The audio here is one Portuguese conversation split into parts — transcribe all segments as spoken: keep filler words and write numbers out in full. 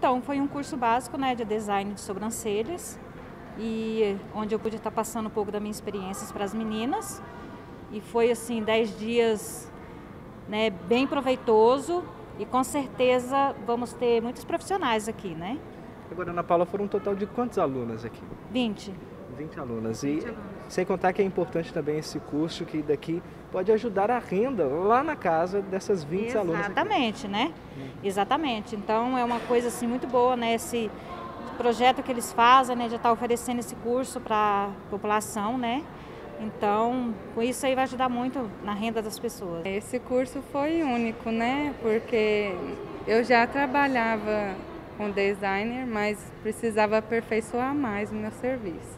Então, foi um curso básico, né, de design de sobrancelhas, e onde eu pude estar passando um pouco das minhas experiências para as meninas. E foi assim, dez dias, né, bem proveitoso, e com certeza vamos ter muitos profissionais aqui, né? Agora, Ana Paula, foram um total de quantas alunas aqui? vinte. vinte alunas. E vinte alunos. sem contar que é importante também esse curso que daqui pode ajudar a renda lá na casa dessas vinte alunas aqui. Exatamente, né? Exatamente. Então é uma coisa assim muito boa, né? Esse projeto que eles fazem, né, de estar oferecendo esse curso para a população, né? Então, com isso aí vai ajudar muito na renda das pessoas. Esse curso foi único, né? Porque eu já trabalhava com designer, mas precisava aperfeiçoar mais o meu serviço.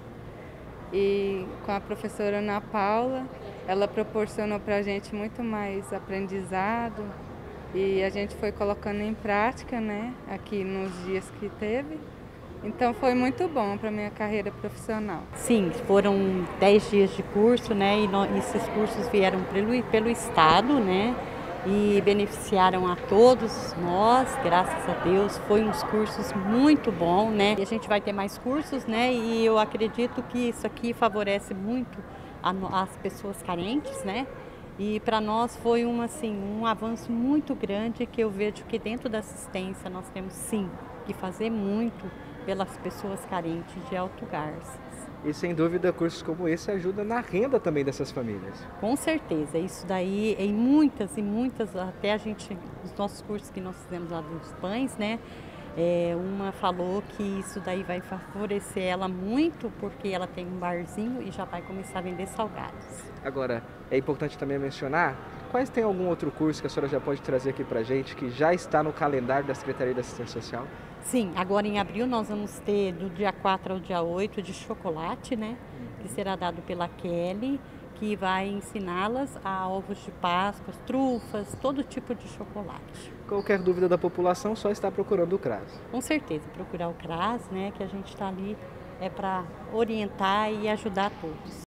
E com a professora Ana Paula, ela proporcionou para a gente muito mais aprendizado e a gente foi colocando em prática, né, aqui nos dias que teve. Então foi muito bom para a minha carreira profissional. Sim, foram dez dias de curso, né, e nós, esses cursos vieram pelo, pelo Estado, né, e beneficiaram a todos nós, graças a Deus. Foi uns cursos muito bons, né, e a gente vai ter mais cursos, né, e eu acredito que isso aqui favorece muito a, as pessoas carentes, né, e para nós foi um, assim, um avanço muito grande, que eu vejo que dentro da assistência nós temos sim que fazer muito pelas pessoas carentes de Alto Garças. E sem dúvida, cursos como esse ajudam na renda também dessas famílias. Com certeza, isso daí em muitas e muitas, até a gente, os nossos cursos que nós fizemos lá dos pães, né? É, uma falou que isso daí vai favorecer ela muito, porque ela tem um barzinho e já vai começar a vender salgados. Agora, é importante também mencionar, quais tem algum outro curso que a senhora já pode trazer aqui pra gente, que já está no calendário da Secretaria da Assistência Social? Sim, agora em abril nós vamos ter do dia quatro ao dia oito de chocolate, né? Que será dado pela Kelly, que vai ensiná-las a ovos de Páscoa, trufas, todo tipo de chocolate. Qualquer dúvida da população, só está procurando o CRAS. Com certeza, procurar o CRAS, né? Que a gente está ali é para orientar e ajudar todos.